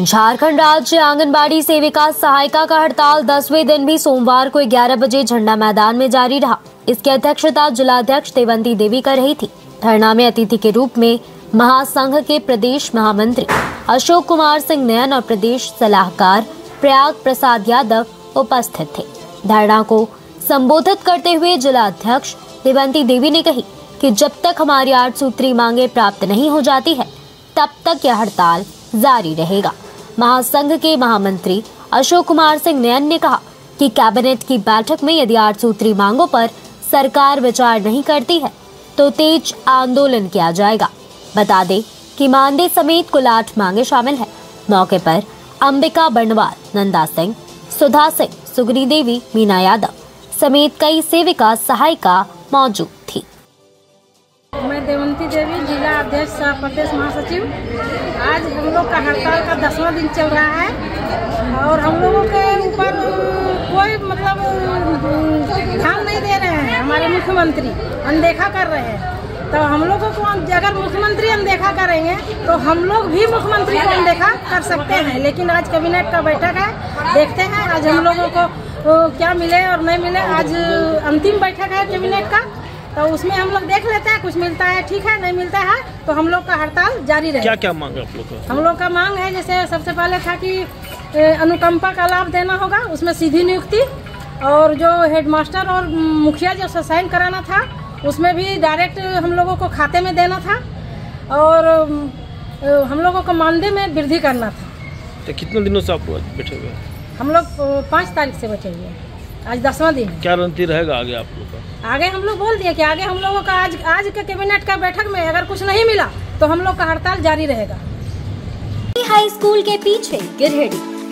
झारखंड राज्य आंगनबाड़ी सेविका सहायिका का हड़ताल 10वें दिन भी सोमवार को 11 बजे झंडा मैदान में जारी रहा। इसकी अध्यक्षता जिलाध्यक्ष देवंती देवी कर रही थी। धरना में अतिथि के रूप में महासंघ के प्रदेश महामंत्री अशोक कुमार सिंह नयन और प्रदेश सलाहकार प्रयाग प्रसाद यादव उपस्थित थे। धरना को संबोधित करते हुए जिलाध्यक्ष देवंती देवी ने कही कि जब तक हमारी 8 सूत्री मांगे प्राप्त नहीं हो जाती है तब तक यह हड़ताल जारी रहेगा। महासंघ के महामंत्री अशोक कुमार सिंह नयन ने कहा कि कैबिनेट की बैठक में यदि 8 सूत्री मांगों पर सरकार विचार नहीं करती है तो तेज आंदोलन किया जाएगा। बता दें कि मानदेय समेत कुल 8 मांगे शामिल हैं। मौके पर अंबिका बंडवाल, नंदा सिंह, सुधा सिंह, सुगनी देवी, मीना यादव समेत कई सेविका सहायिका मौजूद थी। मैं देवंती देवी, जिला अध्यक्ष प्रदेश महासचिव। आज हम लोग का हड़ताल का 10वां दिन चल रहा है और हम लोगों के ऊपर कोई ध्यान नहीं दे रहे हैं। हमारे मुख्यमंत्री अनदेखा कर रहे हैं। तो हम लोगों को अगर मुख्यमंत्री अनदेखा करेंगे तो हम लोग भी मुख्यमंत्री को अनदेखा कर सकते हैं। लेकिन आज कैबिनेट का बैठक है, देखते हैं आज हम लोगों को क्या मिले और नहीं मिले। आज अंतिम बैठक है कैबिनेट का, तो उसमें हम लोग देख लेते हैं। कुछ मिलता है ठीक है, नहीं मिलता है तो हम लोग का हड़ताल जारी रहेगा। क्या क्या मांग है आप लोग का? हम लोग का मांग है, जैसे सबसे पहले था कि अनुकंपा का लाभ देना होगा, उसमें सीधी नियुक्ति, और जो हेडमास्टर और मुखिया जो साइन कराना था उसमें भी डायरेक्ट हम लोगों को खाते में देना था, और हम लोगों को मानदेय में वृद्धि करना था। तो कितने दिनों से आप बैठे हुए? हम लोग 5 तारीख से बैठे हुए हैं। आज 10वां दिन है। क्या रणनीति रहेगा आगे आप लोग का? आगे हम लोग बोल दिए कि आगे हम लोगों का आज के कैबिनेट का बैठक में अगर कुछ नहीं मिला तो हम लोग का हड़ताल जारी रहेगा। हाई स्कूल के पीछे गिरहिड़ी